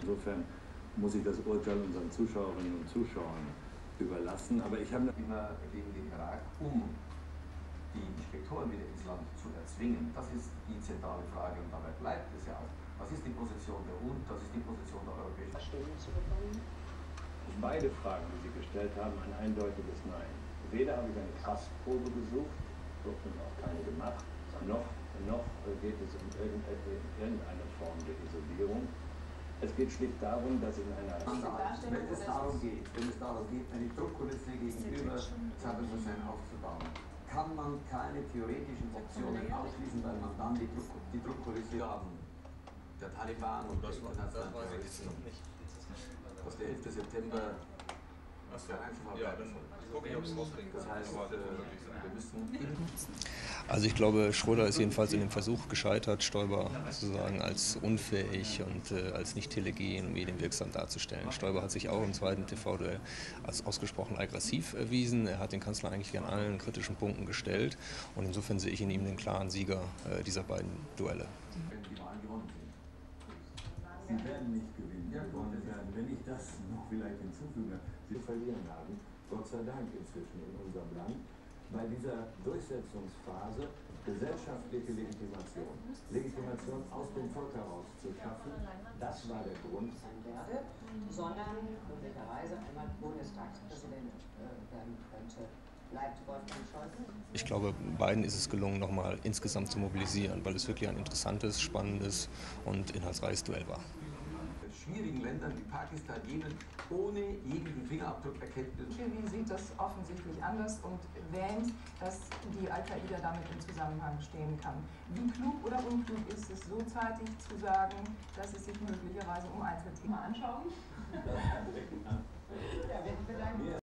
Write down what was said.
Insofern muss ich das Urteil unseren Zuschauerinnen und Zuschauern überlassen. Aber ich habe immer gegen den Irak, die Inspektoren wieder ins Land zu erzwingen. Das ist die zentrale Frage und dabei bleibt es ja auch. Was ist die Position der UN? Das ist die Position der Europäischen Stimmen zu bekommen? beide Fragen, die Sie gestellt haben, ein eindeutiges Nein. Weder habe ich eine Kraftprobe gesucht, durfte auch keine gemacht, noch geht es um irgendeine Form der Isolierung. Es geht schlicht darum, dass in einer Wenn es darum geht, eine Druckkulisse gegenüber Saddam Hussein aufzubauen, kann man keine theoretischen Optionen ausschließen, weil man dann die Druckkulisse haben. Der Taliban und das internationalen Terroristen. Was der 11. September der Einzelfall bleiben soll. Das heißt, wir müssen... Also ich glaube, Schröder ist jedenfalls in dem Versuch gescheitert, Stoiber sozusagen als unfähig und als nicht telegen und medienwirksam darzustellen. Stoiber hat sich auch im zweiten TV-Duell als ausgesprochen aggressiv erwiesen. Er hat den Kanzler eigentlich an allen kritischen Punkten gestellt und insofern sehe ich in ihm den klaren Sieger dieser beiden Duelle. Wenn die Wahlen gewonnen sind. Sie werden nicht gewinnen. Wenn ich das noch vielleicht hinzufüge, Sie verlieren haben, Gott sei Dank inzwischen in unserem Land, bei dieser Durchsetzungsphase gesellschaftliche Legitimation aus dem Volk heraus zu schaffen, das war der Grund. Sondern möglicherweise einmal Bundestagspräsident werden könnte. Bleibt Wolfgang Scholz? Ich glaube, beiden ist es gelungen, nochmal insgesamt zu mobilisieren, weil es wirklich ein interessantes, spannendes und inhaltsreiches Duell war. Schwierigen Ländern wie Pakistan, Jemen, ohne jeglichen Fingerabdruckerkenntnis. Wie sieht das offensichtlich anders und wähnt, dass die Al-Qaida damit in Zusammenhang stehen kann. Wie klug oder unklug ist es, so zeitig zu sagen, dass es sich möglicherweise um Einzelthema anschauen? Ja, wir bedanken uns.